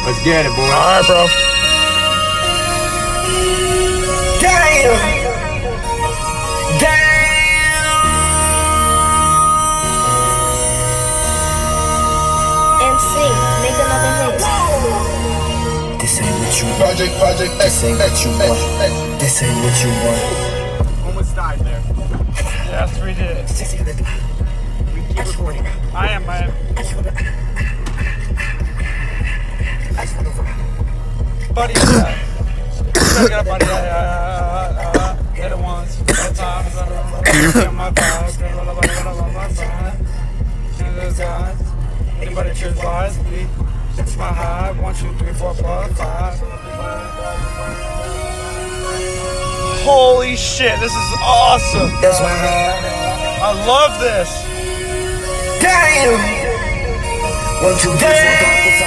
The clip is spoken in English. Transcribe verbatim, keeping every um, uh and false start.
Let's get it, boy. Alright, bro. Damn! Damn! M C, make another hit. This ain't what you want. Project, project, This ain't what you want. This ain't what you want. Almost died there. Yes, we did. I am, I am. Buddy, uh, I got a buddy, uh, uh, uh, hit it once, hit times, uh, my thighs, anybody choose lies, me, it's my high, one, two, three, four, five, five. Holy shit, this is awesome. That's why I love this. Damn! One, two, three, four, five,